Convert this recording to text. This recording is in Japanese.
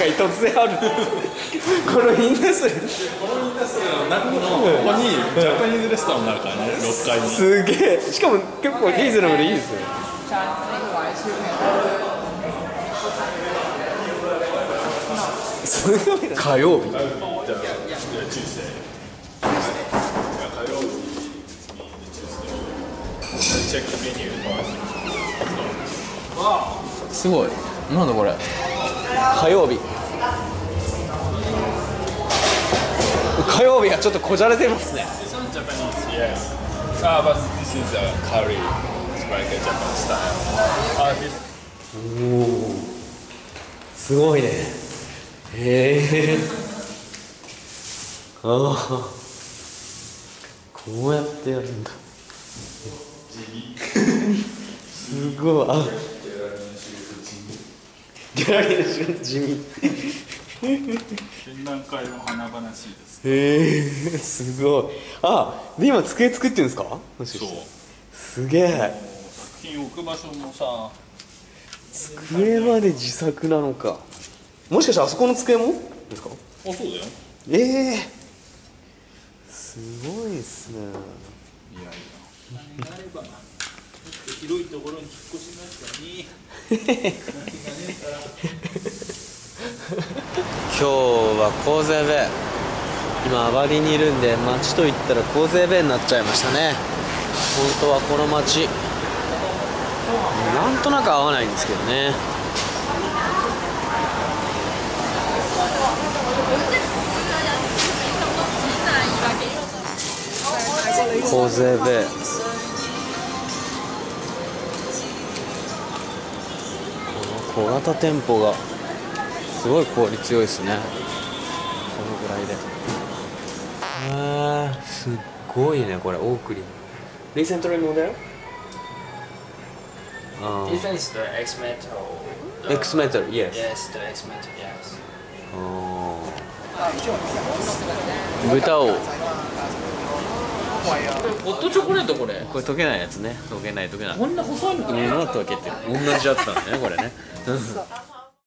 かに突然あるこのインダストリーの中のここにジャパニーズレストランがあるからね、6階に。 すげえ、しかも結構リーズナブルでいいですよ。すごいな。火曜日すごい。なんだこれ。火曜日。火曜日はちょっとこじゃれてますね。おお、すごいね。へえ。ああ、こうやってやるんだ。すごい。あ、ギャラリーの仕事地味。 展覧会も華々しいです。 へえ、すごい。あ、で今机作ってるんですか？もしかして。すげえ。 作品置く場所もさ、 机まで自作なのか。もしかしてあそこの机もですか？ あ、そうだよ。 ええ、すごいですね。 いやいや、何があれば広いところに引っ越しましたね。 今日はコーゼーベイ、今アバリにいるんで、街といったらコーゼーベイになっちゃいましたね。本当はこの街なんとなく合わないんですけどね。コーゼーベイ、この小型店舗がすごい効率強いですね、このぐらいで。すっごいね、これオークリー。リセントリーモデル This one is the X Metal. X Metal, yes. Yes, the X Metal, yes. 豚をホットチョコレートこれ。 これ溶けないやつね。溶けない。 こんな細いのか。 溶けてる。同じやつなんだね、これね。